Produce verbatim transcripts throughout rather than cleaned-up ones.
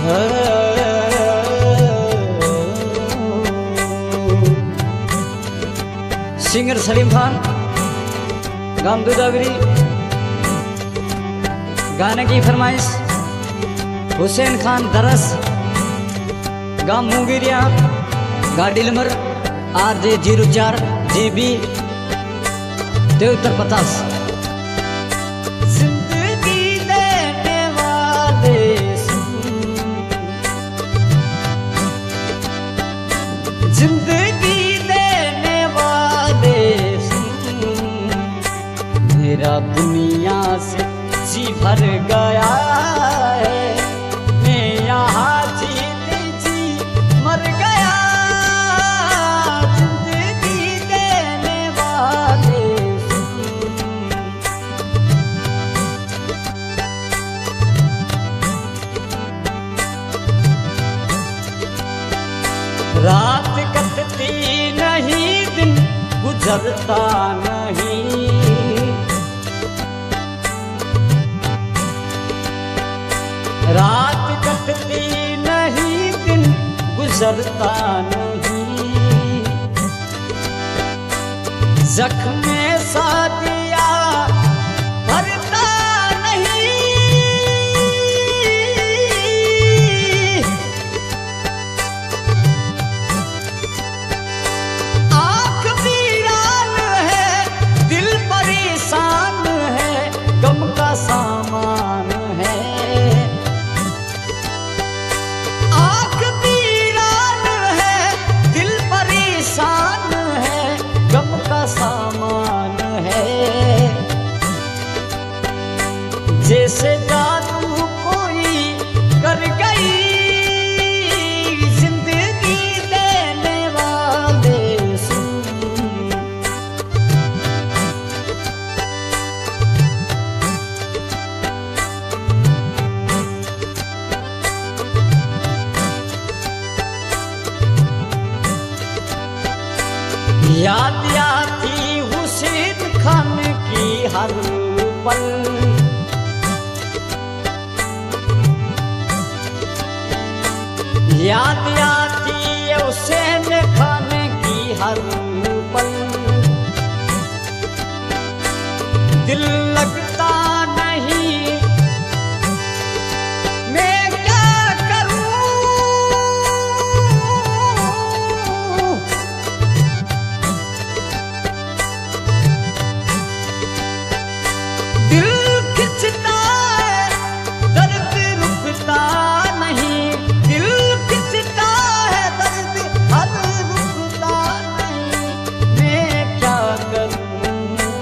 Singer Salim Khan गाम दुदावरी। गाने की फरमाइश हुसैन खान दरस गाम मुंगिरिया गाड़ी नंबर आर जे जीरो चार जी बी देवतर पचास। मेरा दुनिया से जी भर गया है, मैं यहाँ जीत जी मर गया। जिंदगी देने वाले रात कटती नहीं, दिन गुजरता नहीं। रात कटती नहीं, दिन गुजरता नहीं। जख्म सा दिया भरता नहीं। आँख वीरान है, दिल परेशान है, गम का सामान है। सामान है जैसे जादू कोई कर गई, जिंदगी देने वाले सुन। याद आती हुसैन खान की हर पल, याद आती हुसैन खान की हर पल। दिल लगता नहीं, मैं क्या करूं। दिल खिंचता है, दर्द रुकता नहीं। दिल खिंचता है, दर्द हर रुकता नहीं। मैं क्या करूं।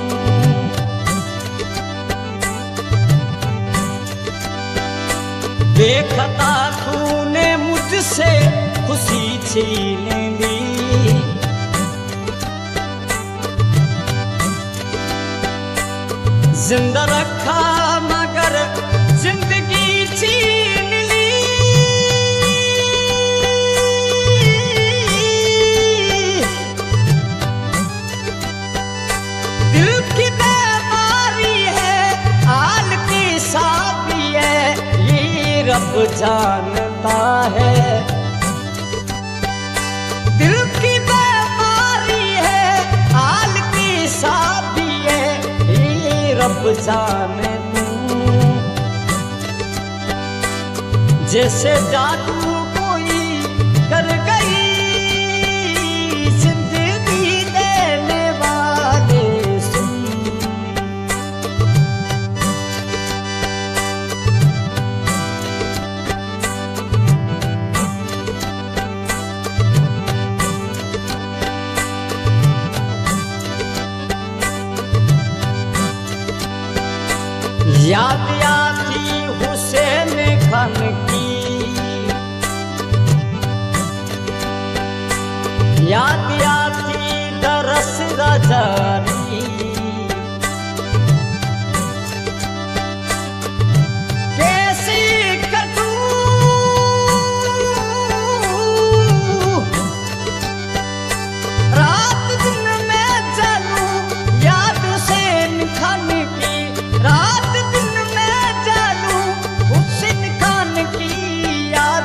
देखता तूने मुझसे खुशी छीन ली। जिंदा रखा मगर जिंदगी छीन ली। दिल की बीमारी है, हाल की साथी है, ये रब जानता है। दिल की बीमारी है, हाल की साथी है, रब जाने तू। जैसे जादू कोई कर गई, जिंदगी देने वाले सुन। याद आती हुसैन खान की, याद आती दरस रजानी। कैसे कटूं रात दिन में चलूं, याद हुसैन खान की। रात दिन में चलूं हुसैन खान की, याद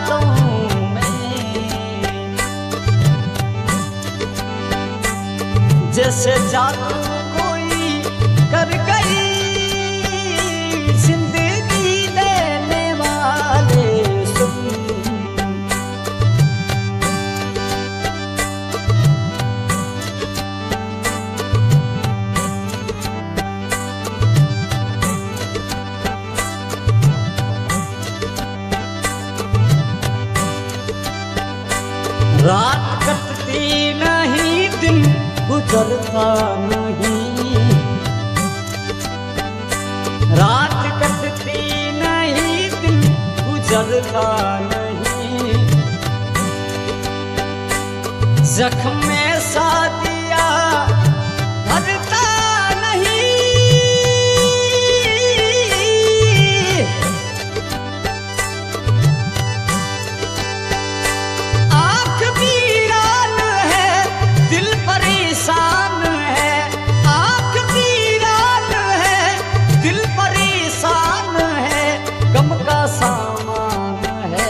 जादू कोई कर गई जिंदगी देने वाले सुन। रात कटती नहीं दिन गुजरता नहीं, रात कटती नहीं दिन गुजरता नहीं, जख्म में सादिया भरता नहीं, आँख वीरान है दिल परेशान है, आँख वीरान है दिल परेशान है, गम का सामान है।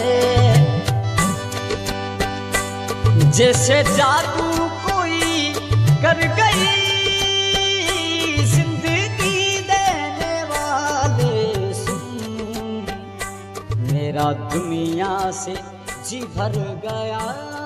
जैसे जादू कोई कर गई जिंदगी देने वाले सुन। मेरा दुनिया से जी भर गया।